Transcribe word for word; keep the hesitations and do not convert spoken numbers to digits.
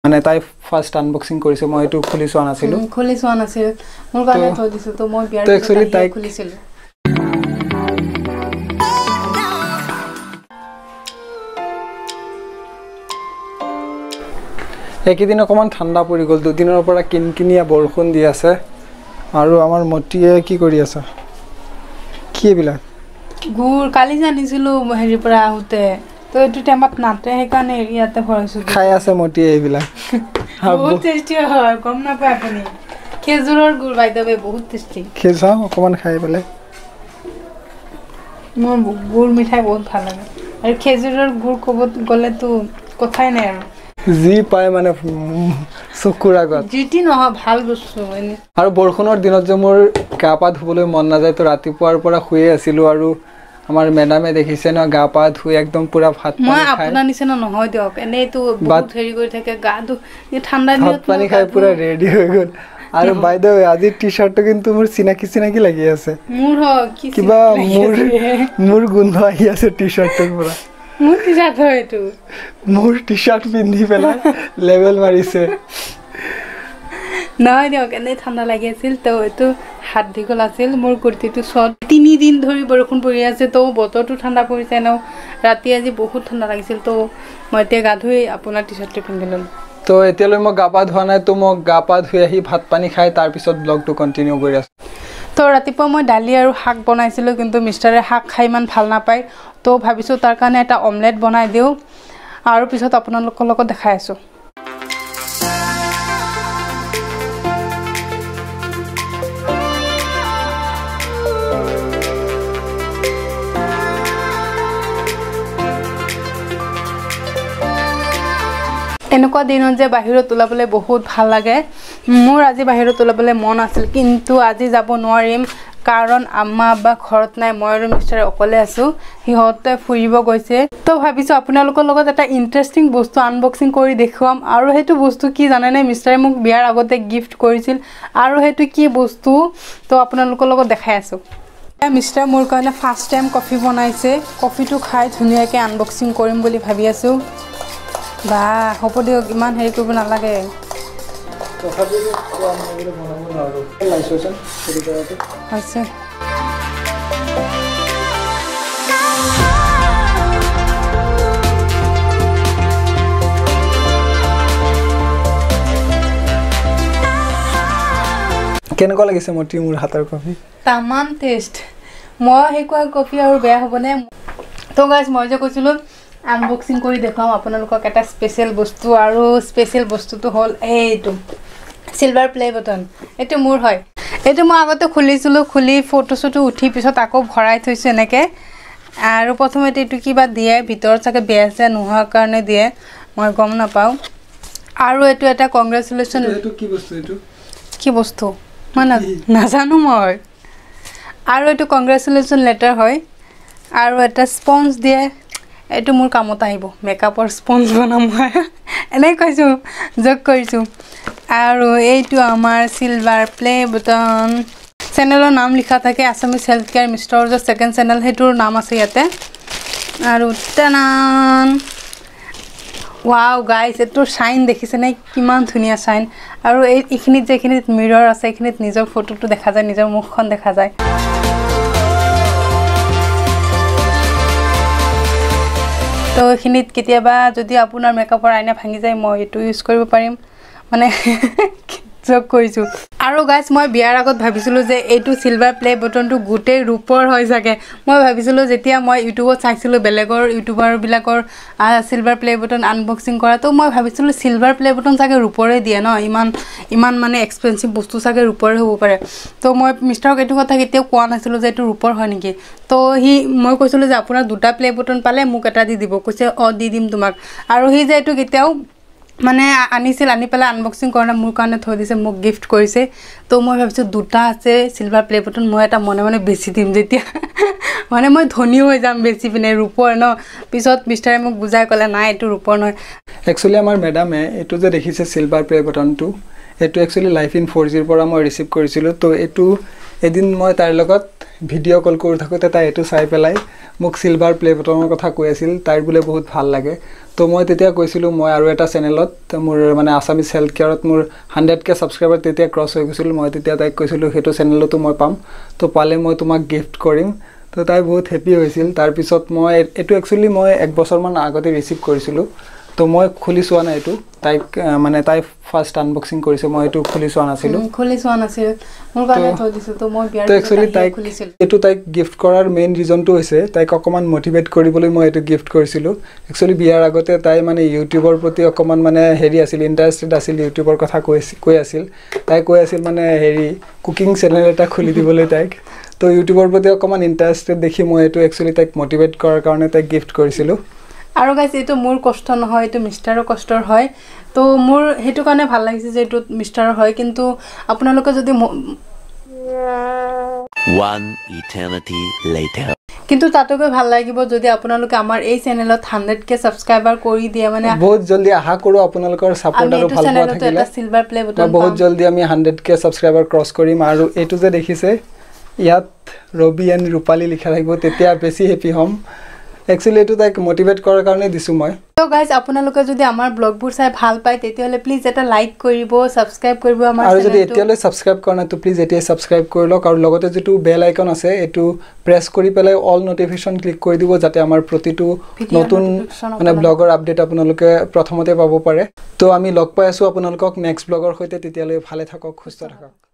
মানে তাই first unboxing কৰিছে মই এটো খুলি চোৱা নাছিলো খুলি চোৱা নাছিল মোৰ কাৰণে থৈ দিছো তো মই বিয়াৰ পিছত তাই খুলিছিল একেদিন অকমান ঠাণ্ডা পৰি গ'ল দুদিনৰ পৰা কিনকিনিয়া বৰষুণ দি আছে আৰু আমাৰ মটিয়ে কি কৰি আছে কি এবিলাক গুৰ কালি জানিছিলো হেৰি পৰা আহোতে তো এটো টেমাত নাতে হেকানে এৰিয়াতে ভৰাইছো খাই আছে মটিয়ে এবিলাক বহুত টেষ্টি হয় কম না পায় আপুনি খেজুৰৰ গুৰ বাই দবে বহুত টেষ্টি খেজা অকমান খাই পেলে মোৰ গুৰ মিঠাই বহুত ভাল লাগে আৰু খেজুৰৰ গুৰ কবত গলে তো কথাই নাই আৰু জি পায় মানে চকুৰ আগত জিটি নহয় ভাল বস্তু মানে আৰু বৰষুণৰ দিনত যে মোৰ গা পা ধুবলৈ মন নাযায় তো ৰাতিপুৱাৰ পৰা শুয়ে আছিলো আৰু আমাৰ মেডামে দেখিছে ন গা পা ধুই একদম পুৰা ভাত পানী খাই মই আপোনাৰ নিচিনা নহয় দিয়ক এনে তো বহুত হেৰি কৰি থাকে গা ধু ঠাণ্ডা দিনত ভাত পানী খাই পুৰা ৰেডি হৈ গ'ল আৰু বাই দ্য ৱে আজি টি-শাৰ্টটো কিন্তু মোৰ চিনাকি চিনাকি লাগি আছে মোৰ কি কিবা মোৰ মোৰ গোন্ধ আহি আছে টি-শাৰ্টৰ পৰা মোৰ টি-শাৰ্ট হয় এটো মোৰ টি-শাৰ্ট পিন্ধি পেলা লেভেল মাৰিছে নহয় দিয়ক এনে ঠাণ্ডা লাগি আছিল তো এটো হাত দীঘল আছিল মোৰ কুৰ্তিটো শৰ্ট তিনি দিন ধৰি বৰষুণ পৰি আছে তো বতৰটো ঠাণ্ডা পৰিছে ন ৰাতি আজি বহুত ঠাণ্ডা লাগিছিল তো মই তে গা ধুই আপোনাৰ টি-শাৰ্টটো পিন্ধিলোঁ তো এতিয়ালৈ মই গা পা ধোৱা নাই তো মই গা পা ধুই আহি ভাত পানী খাই তাৰ পিছত ব্লগটো কন্টিনিউ কৰি আছো তো ৰাতিপুৱা মই দালি আৰু শাক বনাইছিলো কিন্তু মিষ্টাৰে শাক খাই ইমান ভাল নাপায় তো ভাবিছো তাৰ কাৰণে এটা অমলেট বনাই দিও আৰু পিছত আপোনালোকৰ লগত দেখাই আছো এনেকুৱা দিনত যে বাহিৰত ওলাবলৈ বহুত ভাল লাগে মোৰ আজি বাহিৰত ওলাবলৈ মন আছিল কিন্তু আজি যাব নোৱাৰিম কাৰণ আম্মা বা ঘৰত নাই মই আৰু মিষ্টাৰ অকলে আছো হিহতে ফুৰিব গৈছে তো ভাবিছো আপোনালোকৰ লগত এটা ইন্টাৰেষ্টিং বস্তু আনবক্সিং কৰি দেখুৱাম আৰু হেতু বস্তু কি জানে নে মিষ্টাৰে মোক বিয়াৰ আগতে গিফট কৰিছিল আৰু হেতু কি বস্তু তো আপোনালোকৰ লগত দেখাই আছো মিষ্টাৰ মোৰ কাৰণে ফাৰ্ষ্ট টাইম কফি বনাইছে কফিটো খাই ধুনীয়াকৈ আনবক্সিং কৰিম বুলি ভাবি আছো বা হ'ব দিয়ক ইমান হেৰি কৰিব নালাগে তথাপিও কোৱা মানে বনাব নোৱাৰো লাইচেন্স হেৰি কৰাটো আছে কেনেকুৱা লাগিছে মটি মোৰ হাতৰ কফি তামান টেষ্ট মই হেকুৱা কফি আৰু বেয়া হ'বনে তো গাইজ মই যে কৈছিলো আনবক্সিং কৰি দেখাম আপোনালোকক এটা স্পেশাল বস্তু আৰু স্পেশাল বস্তুটো হল এইটো সিলভাৰ প্লে বটন এটো মোৰ হয় এটো মই আগতে খুলিছিলো খুলি ফটোছটো উঠি পিছত আকৌ ভৰাই থৈছো এনেকে আৰু প্ৰথমতে এটো কিবা দিয়ে ভিতৰত চাগে বেয়াছে নোহোৱাৰ কাৰণে দিয়ে মই গম নাপাও আৰু এটো এটা কংগ্ৰেচুলেচন এটো কি বস্তু এটো কি বস্তু মানে নাজানো মই আৰু এটো কংগ্ৰেচুলেচন লেটাৰ হয় আৰু এটা স্পঞ্জ দিয়ে এটো মোৰ কামত আহিব মেকআপৰ স্পঞ্জ বনাম মই এনে কৈছো জক কৰিছো আৰু এইটো আমাৰ সিলভাৰ প্লে বটন চেনেলৰ নাম লিখা থাকে আসামিজ হেলথ কেয়াৰ মিষ্টাৰ যে সেকেন্ড চেনেল হেটোৰ নাম আছে ইয়াতে আৰু টানান ওয়াও গাইস এটো শাইন দেখিছে নাই কিমান ধুনিয়া শাইন আৰু এই ইখিনিত যে ইখিনিত মিৰৰ আছে ইখিনিত নিজৰ ফটোটো দেখা যায় নিজৰ মুখখন দেখা যায় তো এখিনিত কেতিয়াবা যদি আপোনাৰ মেকআপৰ আইনা ভাঙি যায় মই এটো ইউজ কৰিব পাৰিম মানে জক কৰিছো আৰু গাইস মই বিয়াৰ আগত ভাবিছিলো যে এইটো সিলভাৰ প্লে বটনটো গুটে ৰূপৰ হৈ যাগে মই ভাবিছিলো যেতিয়া মই ইউটিউবত চাইছিলো বেলেগৰ ইউটিউবাৰ বিলাকৰ সিলভাৰ প্লে বটন আনবক্সিং কৰা তো মই ভাবিছিলো সিলভাৰ প্লে বটন চাগে ৰূপৰে দিয়ে ন ইমান ইমান মানে এক্সপেন্সিভ বস্তু চাগে ৰূপৰে হ'ব পাৰে তো মই মিষ্টাৰক এইটো কথা কেতিয়াও কোৱা নাছিলো যে এইটো ৰূপৰ হয় নেকি তো হি মই কৈছিলো যে আপোনাৰ দুটা প্লে বটন পালে মোক এটা দি দিব কৈছে অ দি দিম তোমাক আৰু হি যে এইটো কেতিয়াও মানে আনিছিল আনি পেলা আনবক্সিং কৰা মোৰ কাৰণে থৈ দিছে মোক গিফট কৰিছে তো মই ভাবিছো দুটা আছে সিলভাৰ প্লে বটন মই এটা মনে মনে বেছি দিম যেতিয়া মানে মই ধনী হৈ যাম বেছি পিনে ৰূপৰ ন পিছত মিষ্টাৰে মোক বুজাই ক'লে নাই এটো ৰূপৰ নহয় একচুয়ালি আমাৰ মেডামে এটো যে দেখিছে সিলভাৰ প্লে বটনটো এইটো একচুৱেলি লাইফ ইন ফ'ৰ জিৰ পৰা মই ৰিচিভ কৰিছিলোঁ তো এইটো এদিন মই তাইৰ লগত ভিডিঅ' কল কৰি থাকোঁতে তাই এইটো চাই পেলাই মোক চিলভাৰ প্লে বটনৰ কথা কৈ আছিল তাইৰ বোলে বহুত ভাল লাগে তো মই তেতিয়া কৈছিলোঁ মই আৰু এটা চেনেলত মোৰ মানে আছামিজ হেল্থ কেয়াৰত মোৰ হাণ্ড্ৰেড কে ছাবস্ক্ৰাইবাৰ তেতিয়া ক্ৰছ হৈ গৈছিল মই তেতিয়া তাইক কৈছিলোঁ সেইটো চেনেলতো মই পাম তো পালে মই তোমাক গিফ্ট কৰিম তো তাই বহুত হেপী হৈছিল তাৰপিছত মই এইটো একচুৱেলি মই এক বছৰমান আগতে ৰিচিভ কৰিছিলোঁ তো মই খুলি চোৱা নাই এইটো তাইক মানে তাই ফাৰ্ষ্ট আনবক্সিং কৰিছে মই এইটো খুলি চোৱা নাছিলোঁ খুলি চোৱা নাছিল মোৰ কাৰণে থৈ দিছোঁ তো মই বিয়াৰ একচুৱেলি তাইক এইটো তাইক গিফ্ট কৰাৰ মেইন ৰিজনটো হৈছে তাইক অকণমান মটিভেট কৰিবলৈ মই এইটো গিফ্ট কৰিছিলোঁ একচুৱেলি বিয়াৰ আগতে তাই মানে ইউটিউবৰ প্ৰতি অকণমান মানে হেৰি আছিল ইণ্টাৰেষ্টেড আছিল ইউটিউবৰ কথা কৈ কৈ আছিল তাই কৈ আছিল মানে হেৰি কুকিং চেনেল এটা খুলি দিবলৈ তাইক তো ইউটিউবৰ প্ৰতি অকণমান ইণ্টাৰেষ্টেড দেখি মই এইটো একচুৱেলি তাইক মটিভেট কৰাৰ কাৰণে তাইক গিফ্ট কৰিছিলোঁ আৰু গাইজ এইটো মোৰ কষ্ট নহয় এইটো মিষ্টাৰৰ কষ্টৰ হয় তো মোৰ সেইটো কাৰণে ভাল লাগিছে যে এইটো মিষ্টাৰৰ হয় কিন্তু আপোনালোকে যদি one eternity later কিন্তু তাতকৈ ভাল লাগিব যদি আপোনালোকে আমাৰ এই চেনেলত হাণ্ড্ৰেড কে ছাবস্ক্ৰাইবাৰ কৰি দিয়ে মানে বহুত জলদি আশা কৰোঁ আপোনালোকৰ ছাপোৰ্ট আৰু ভাল পোৱা থাকিলে চিলভাৰ প্লে বটন বহুত জলদি আমি হাণ্ড্ৰেড কে ছাবস্ক্ৰাইবাৰ ক্ৰছ কৰিম আৰু এইটো যে দেখিছে ইয়াত ৰবি এণ্ড ৰূপালী লিখা থাকিব তেতিয়া বেছি হেপী হ'ম একচুৱেলি এইটো তাইক মটিভেট কৰাৰ কাৰণে দিছোঁ মই তো গাইজ আপোনালোকে যদি আমাৰ ব্লগবোৰ চাই ভাল পায় তেতিয়াহ'লে প্লিজ এটা লাইক কৰিব ছাবস্ক্ৰাইব কৰিব আমাৰ আৰু যদি এতিয়ালৈ ছাবস্ক্ৰাইব কৰা নাই তো প্লিজ এতিয়াই ছাবস্ক্ৰাইব কৰি লওক আৰু লগতে যিটো বেল আইকন আছে এইটো প্ৰেছ কৰি পেলাই অল নটিফিকেশ্যন ক্লিক কৰি দিব যাতে আমাৰ প্ৰতিটো নতুন মানে ব্লগৰ আপডেট আপোনালোকে প্ৰথমতে পাব পাৰে তো আমি লগ পাই আছোঁ আপোনালোকক নেক্সট ব্লগৰ সৈতে তেতিয়ালৈ ভালে থাকক সুস্থ থাকক